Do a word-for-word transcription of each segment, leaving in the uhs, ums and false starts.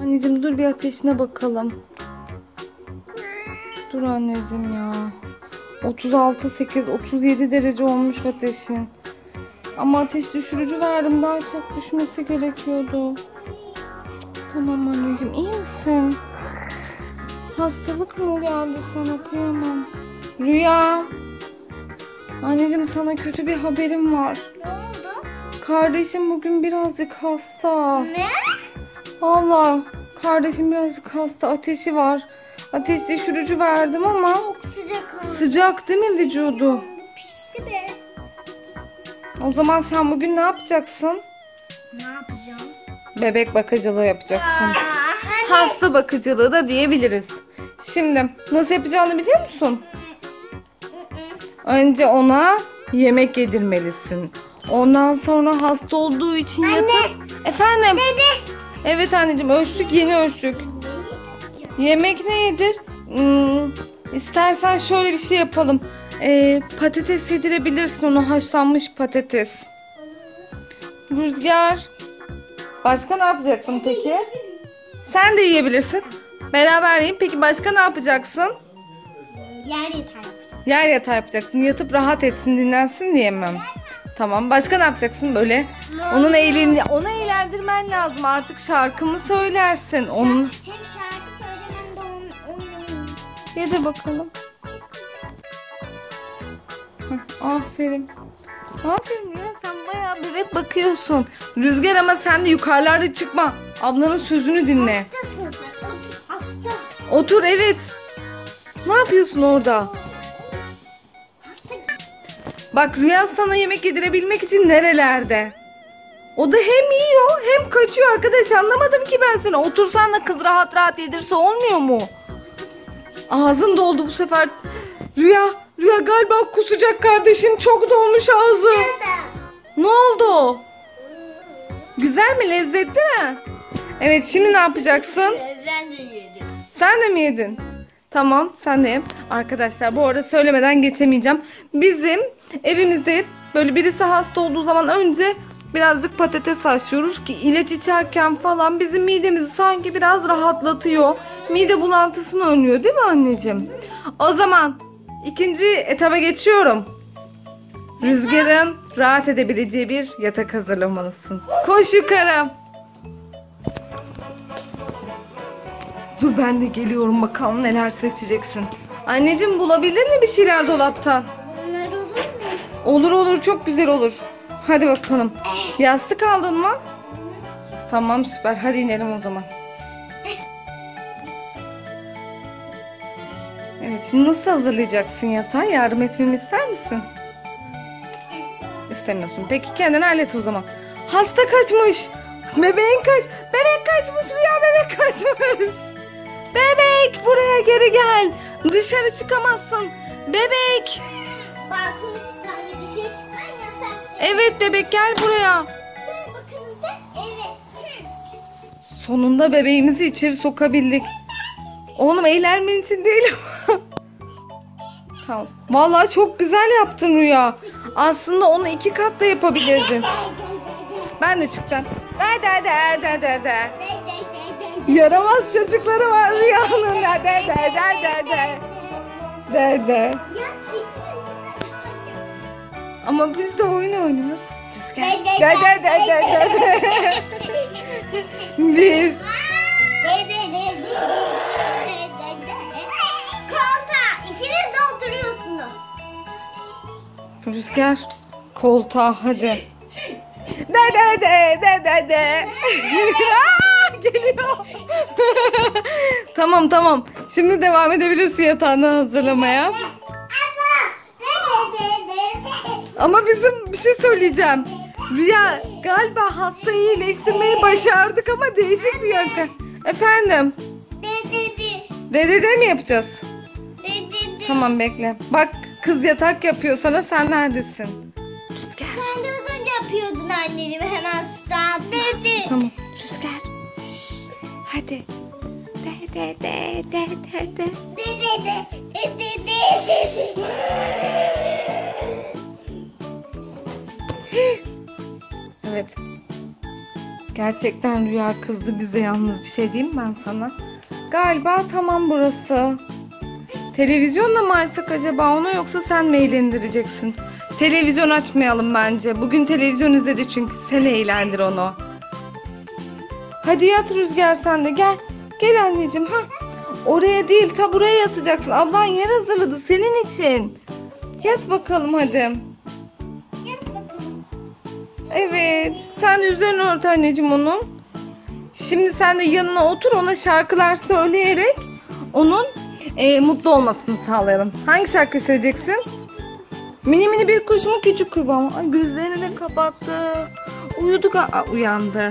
Anneciğim dur bir ateşine bakalım. Dur anneciğim ya. otuz altı sekiz otuz yedi derece olmuş ateşin. Ama ateş düşürücü verdim. Daha çok düşmesi gerekiyordu. Tamam anneciğim, iyi misin? Hastalık mı geldi sana? Kıyamam. Rüya. Anneciğim sana kötü bir haberim var. Ne oldu? Kardeşim bugün birazcık hasta. Ne? Vallahi kardeşim birazcık hasta. Ateşi var. Ateş düşürücü verdim ama. Çok sıcak oldu. Sıcak değil mi vücudu? Pişti be. O zaman sen bugün ne yapacaksın? Ne yapacağım? Bebek bakıcılığı yapacaksın. Aa, hadi. Hasta bakıcılığı da diyebiliriz. Şimdi nasıl yapacağını biliyor musun? Önce ona yemek yedirmelisin. Ondan sonra hasta olduğu için Anne. yatıp... Efendim? Dede. Evet anneciğim, ölçtük, yeni ölçtük. Yemek ne yedir? Hmm, istersen şöyle bir şey yapalım. Ee, patates yedirebilirsin ona, haşlanmış patates. Rüzgar. Başka ne yapacaksın peki? Sen de yiyebilirsin. Beraber yiyin. Peki başka ne yapacaksın? Yer yeter. Yer yatağı yapacaksın. Yatıp rahat etsin, dinlensin diyemem. Tamam. Başka ne yapacaksın böyle? Onun eğlen onu eğlendirmen lazım. Artık şarkımı söylersin. Onun... Hem şarkı söylemem de onun oyunu. Yedir bakalım. Heh, aferin. Aferin ya, sen bayağı bebek bakıyorsun. Rüzgar ama sen de yukarılarda çıkma. Ablanın sözünü dinle. Hastasın sen. Otur. Hasta. Otur, evet. Ne yapıyorsun orada? Hasta. Bak Rüya sana yemek yedirebilmek için nerelerde? O da hem yiyor hem kaçıyor arkadaş, anlamadım ki ben seni. Otursan da kız rahat rahat yedirse olmuyor mu? Ağzın doldu bu sefer. Rüya, Rüya galiba kusacak kardeşim, çok dolmuş ağzı. Ne oldu? Güzel mi, lezzetli mi? Evet, şimdi ne yapacaksın? Ben de yedim. Sen de mi yedin? Tamam, sen de ye. Arkadaşlar bu arada söylemeden geçemeyeceğim. Bizim evimizde böyle birisi hasta olduğu zaman önce birazcık patates haşlıyoruz ki ilaç içerken falan bizim midemizi sanki biraz rahatlatıyor. Mide bulantısını önlüyor değil mi anneciğim? O zaman ikinci etaba geçiyorum. Rüzgar'ın rahat edebileceği bir yatak hazırlamalısın. Koş yukarı. Dur ben de geliyorum, bakalım neler seçeceksin. Anneciğim bulabildin mi bir şeyler dolaptan? Bunlar olur mu? Olur olur, çok güzel olur. Hadi bakalım. Yastık aldın mı? Tamam süper, hadi inelim o zaman. Evet, şimdi nasıl hazırlayacaksın yatağı? Yardım etmemi ister misin? İstemiyorsun. Peki kendini hallet o zaman. Hasta kaçmış. Bebeğin kaç. Bebek kaçmış Rüya, bebek kaçmış. Bebek buraya geri gel. Dışarı çıkamazsın. Bebek. Balkona çıkan ya dışarı çıkan ya sen. Evet bebek, gel buraya. Sen bakalım sen. Evet. Sonunda bebeğimizi içeri sokabildik. Oğlum eğlenmen için değil ama. Tamam. Vallahi çok güzel yaptın Rüya. Aslında onu iki kat da yapabilirdin. Ben de çıkacağım. De de de de de de. Yaramaz çocukları var Rüya'nın. De de de de de de. De de. Ya çekil. Ama biz de oyun oynuyoruz. De De de de de de de. Bir. Koltuğa ikiniz de oturuyorsunuz. Rüzgar koltuğa hadi. De de de de de de. Aa, geliyor. Tamam tamam. Şimdi devam edebilirsin yatağını hazırlamaya. Ama bizim bir şey söyleyeceğim. Rüya galiba hastayı iyileştirmeyi başardık ama değişik bir yöntem. Efendim? Dede de mi yapacağız? Tamam bekle. Bak kız yatak yapıyor sana, sen neredesin? Rüzgar. Sen de az önce yapıyordun anneciğim, hemen sütten. Tamam. Rüzgar. Şşş. Hadi. De de de de de de. Evet. Gerçekten Rüya kızdı bize, yalnız bir şey diyeyim mi ben sana? Galiba tamam burası. Televizyonla mı açsak acaba onu, yoksa sen mi eğlendireceksin? Televizyon açmayalım bence. Bugün televizyon izledi çünkü. Sen eğlendir onu. Hadi yat Rüzgar, sen de gel. Gel anneciğim. Ha. Oraya değil, ta buraya yatacaksın. Ablan yer hazırladı senin için. Yat bakalım hadi. Evet. Sen de üzerine ört anneciğim onun. Şimdi sen de yanına otur, ona şarkılar söyleyerek onun e, mutlu olmasını sağlayalım. Hangi şarkı söyleyeceksin? Mini mini bir kuş mu, küçük kurbağa mı? Ay, gözlerini de kapattı. Uyudu, Aa, uyandı.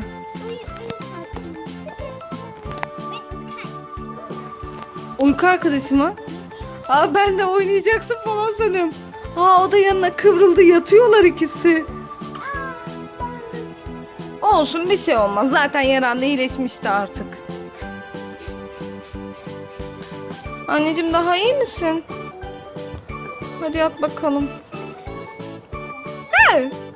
Uyku arkadaşı mı? Aa, ben de oynayacaksın falan sanıyorum. Aa, o da yanına kıvrıldı, yatıyorlar ikisi. Olsun, bir şey olmaz. Zaten yaran da iyileşmişti artık. Anneciğim, daha iyi misin? Hadi yat bakalım. Gel.